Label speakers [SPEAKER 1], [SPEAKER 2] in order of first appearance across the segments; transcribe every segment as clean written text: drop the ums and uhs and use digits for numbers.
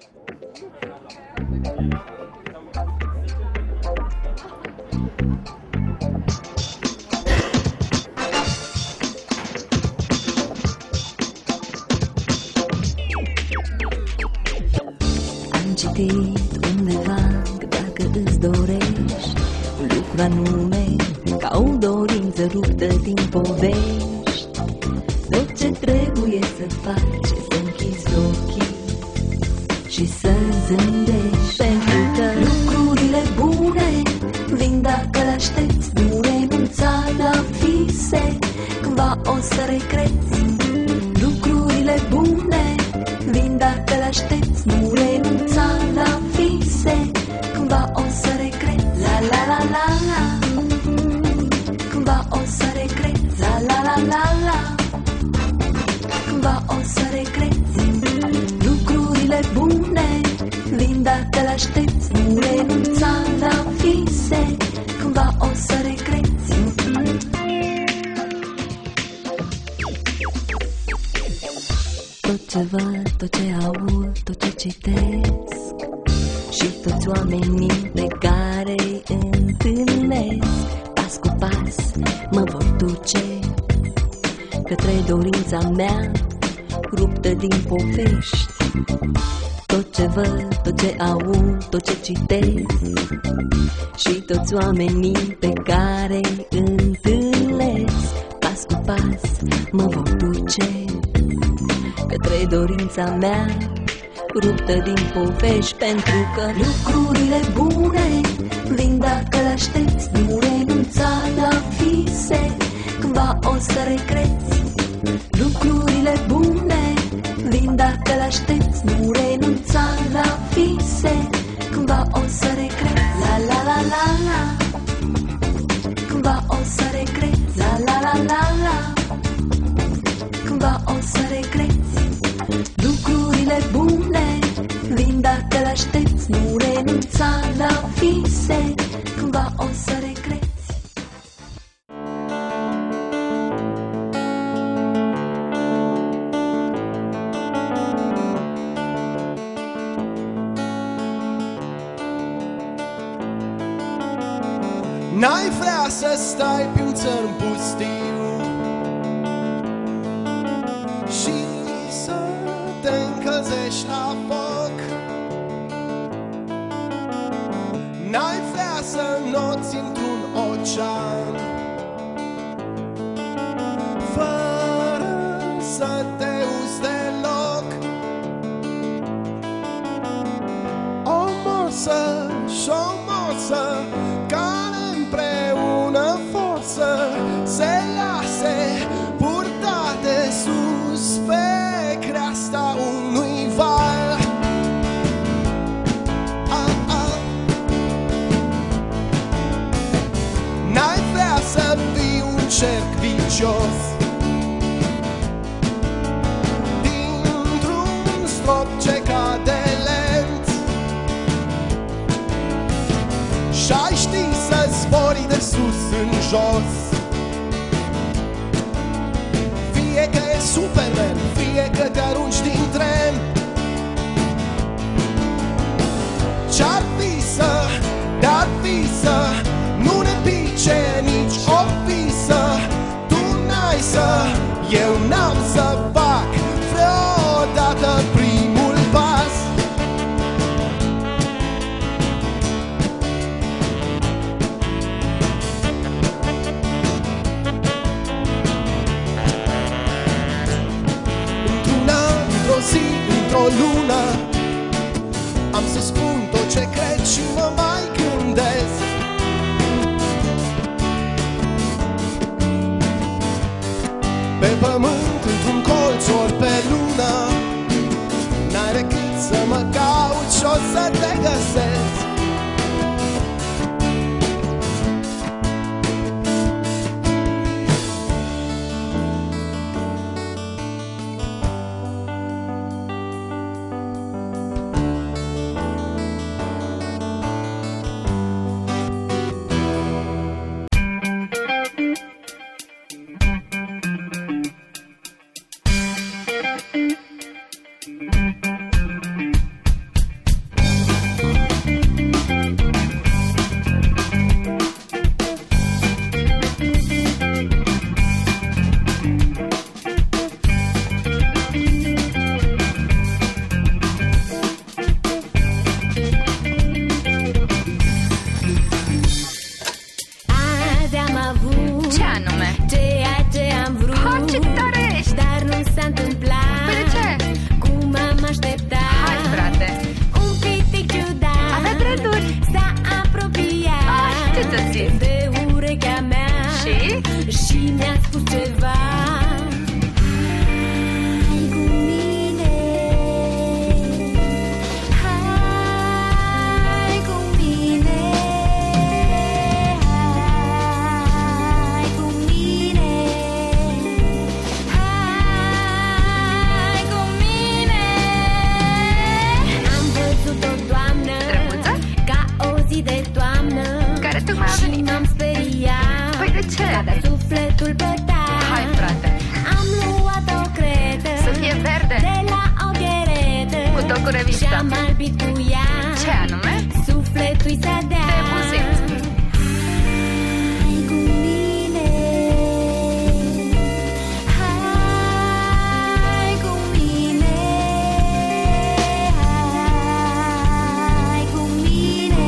[SPEAKER 1] Am citit undeva că dacă îți dorești un lucru anume, ca o dorință ruptă din povești, tot ce trebuie să faci e să închizi ochii și să zâmbești. Pentru că lucrurile bune vin dacă le aștepți, nu renunța la vise, cândva o să regreți. Lucrurile bune vin dacă le aștepți, nu renunța la vise, cândva o să regreți. La la la la la, cândva o să regreți. La la la la la, cândva o să regreți. Lucrurile bune vin dacă le aștepți, nu renunța la vise, cândva o să regreți. Tot ce văd, tot ce aud, tot ce citesc și toți oamenii pe care îi întâlnesc, pas cu pas mă vor duce către dorința mea ruptă din povești. Tot ce văd, tot ce aud, tot ce citesc și toți oamenii pe care îi întâlnesc, pas cu pas mă vor duce către dorința mea ruptă din povești. Pentru că lucrurile bune vin dacă le aștepți, nu renunța la vise, cândva o să regreți. Lucrurile bune vin dacă le aștepți, nu renunța la vise, cândva o să regreți. La la la la la, cândva o să regreți. La la la la la, cândva o să regreți. Lucrurile bune vin dacă le aștepți, nu renunța la vise, cândva o să regreți.
[SPEAKER 2] N-ai vrea să stai pe un țărm pustiu și să te încălzești la foc. N-ai vrea să noți într-un ocean fără să te uzi deloc. O morsă și o morsă care împreună forță se lase purtate sus pe creasta unui val. N-ai vrea să fii un cerc vicios dintr-un strop ce cade lent și-ai ști să zbori de sus în jos. Fie că e Superman, fie că te arunci din tren, ce-ar fi să, dar fi să nu ne pice nici o visă. Tu n-ai să, eu n-am să fac vreodată primul pas. Într-o lună am să spun tot ce cred și mă mai gândesc. Pe pământ, într-un colț ori pe lună, n-ai decât să mă cauți și o să te găsesc.
[SPEAKER 3] cu revista.
[SPEAKER 1] Și-am albit cu ea.
[SPEAKER 3] Ce anume?
[SPEAKER 1] Sufletul-i să dea.
[SPEAKER 3] Te bun simț.
[SPEAKER 1] Hai cu mine, hai cu mine, hai cu mine,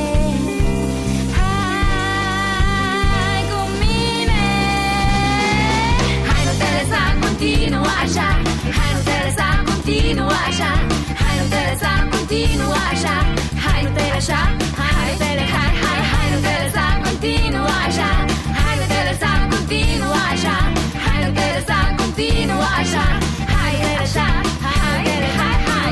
[SPEAKER 1] hai cu mine. Hai, nu te lăsa, continuă așa. Hai, nu te lăsa, continuă așa. Hai, nu te lăsa, continuă așa. Hai, nu te lăsa, hai, nu te lăsa, hai, hai, nu te lăsa, continuă așa. Hai, nu te lăsa, continuă așa. Hai, nu te lăsa, continuă așa. Hai, așa, hai, hai, hai.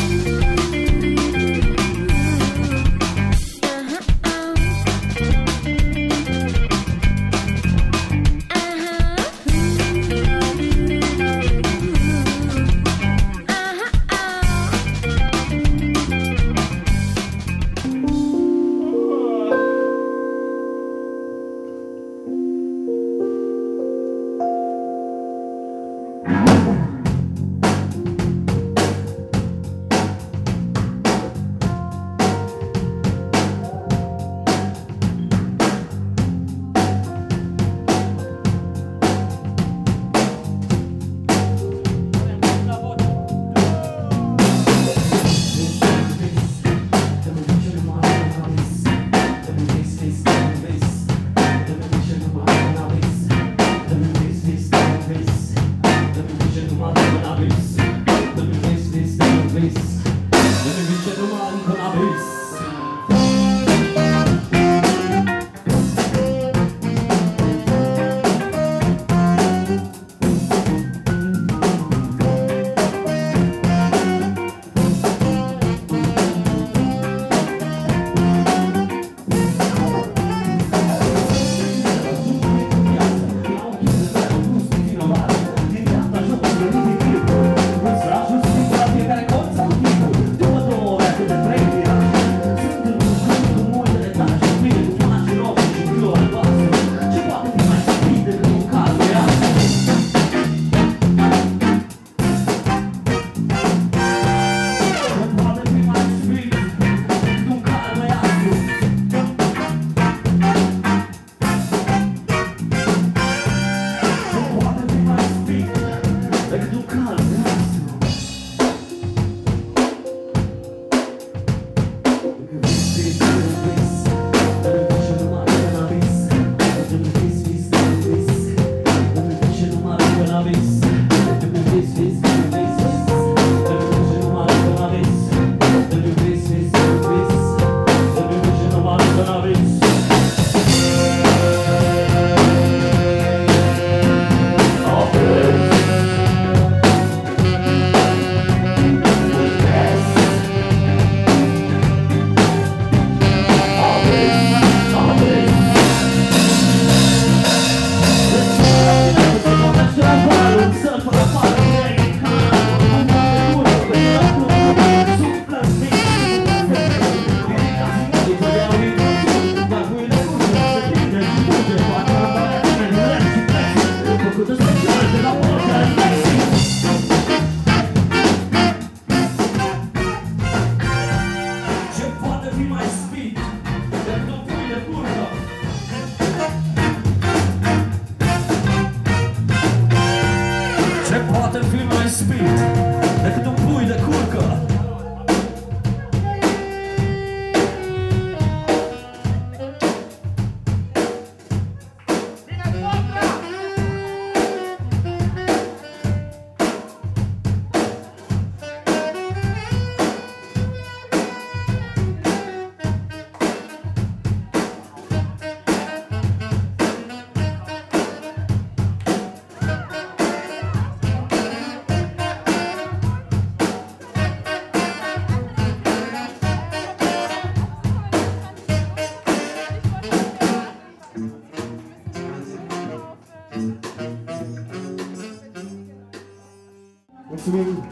[SPEAKER 4] Mulțumim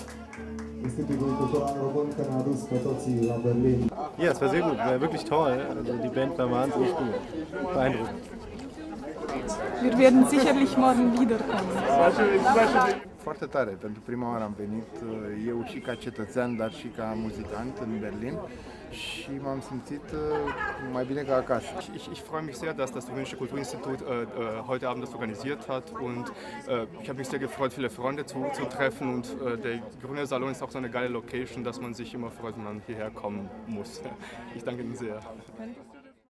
[SPEAKER 4] Institutul Kultural Român că ne-a adus pe toții la Berlin.
[SPEAKER 5] Ja, es war sehr gut, war wirklich toll. Also die Band war wahnsinnig gut, beeindruckend.
[SPEAKER 6] Wir werden sicherlich morgen wiederkommen.
[SPEAKER 3] foarte tare. Pentru prima oară am venit eu și ca cetățean, dar și ca muzicant în Berlin și m-am simțit mai bine ca acasă.
[SPEAKER 6] Ich freue mich sehr, dass das Rumänische Kulturinstitut heute Abend das organisiert hat und ich habe mich sehr gefreut, viele Freunde zu treffen und der Grüne Salon ist auch so eine geile Location, dass man sich immer freut, wenn man hierher kommen muss. Ich danke Ihnen sehr.